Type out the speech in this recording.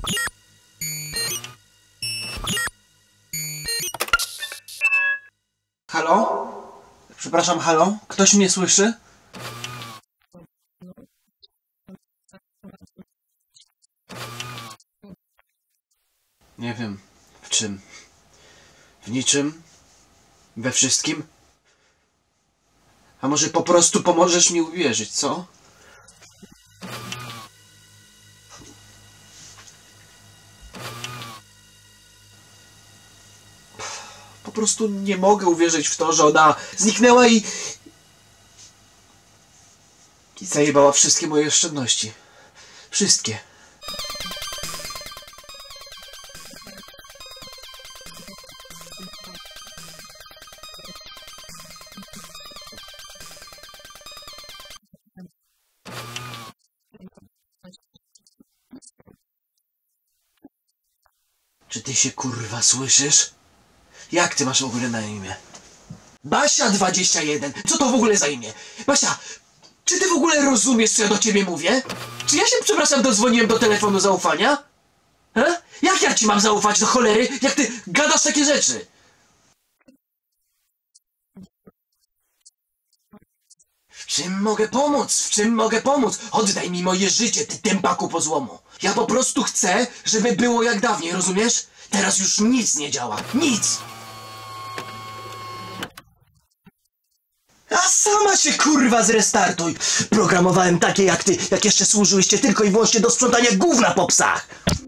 Halo? Przepraszam, halo? Ktoś mnie słyszy? Nie wiem. W czym? W niczym? We wszystkim? A może po prostu pomożesz mi uwierzyć, co? Po prostu nie mogę uwierzyć w to, że ona zniknęła i zajebała wszystkie moje oszczędności. Wszystkie. Czy ty się kurwa słyszysz? Jak ty masz w ogóle na imię? Basia21! Co to w ogóle za imię? Basia, czy ty w ogóle rozumiesz, co ja do ciebie mówię? Czy ja się, przepraszam, dodzwoniłem do telefonu zaufania? He? Jak ja ci mam zaufać do cholery, jak ty gadasz takie rzeczy? W czym mogę pomóc? W czym mogę pomóc? Oddaj mi moje życie, ty tępaku po złomu. Ja po prostu chcę, żeby było jak dawniej, rozumiesz? Teraz już nic nie działa. Nic! A sama się kurwa zrestartuj! Programowałem takie jak ty, jak jeszcze służyłyście tylko i wyłącznie do sprzątania gówna po psach!